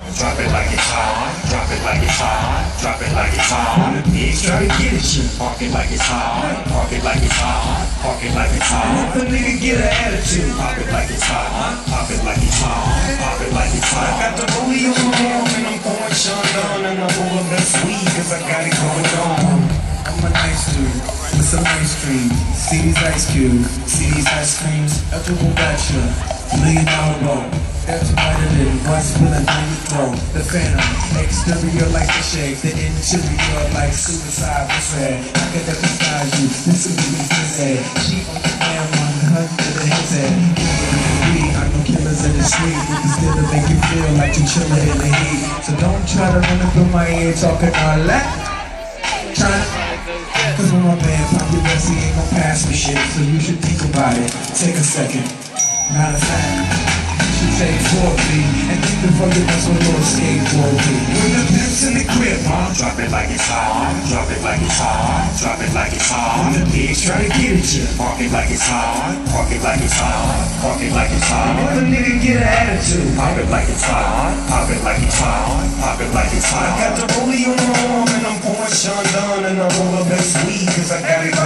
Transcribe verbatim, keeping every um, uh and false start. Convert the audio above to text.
Drop it like it's hot, drop it like it's hot, drop it like it's hot. The pigs try to get at you. Park it like it's hot, park it like it's hot, park it like it's hot. If a nigga get an attitude, pop it like it's hot, pop it like it's hot, pop it like it's hot. I got the rollie on my arm and I'm pouring Sean down and I'm over best weed cause I got it going on. I'm a nice dude with some ice cream. See these ice cubes, see these ice creams. Eligible bachelor, million dollar bowl. That's brighter than what's spilling down your throat. The phantom, exterior like the shake, the interior like suicide was sad. I could emphasize you, this will be his head. She on the damn one hundred of his head. I know killers in the street, we can still make you feel like you chillin' in the heat. So don't try to run up through my ear talking all that. Tryna, cause when my man pop your best, he ain't gon' pass me shit. So you should think about it, take a second. Matter of fact, you take four feet and think before you mess with little skateboard feet. When the pimp's in the crib, huh? Drop it like it's hot, drop it like it's hot, drop it like it's hot. When the pigs try to get at you, park it like it's hot, park it like it's hot, park it like it's hot. If a nigga get an attitude, pop it like it's hot, pop it like it's hot, pop it like it's hot. I got the rollie on my arm and I'm pouring Sean down and I'm over best weed cause I got it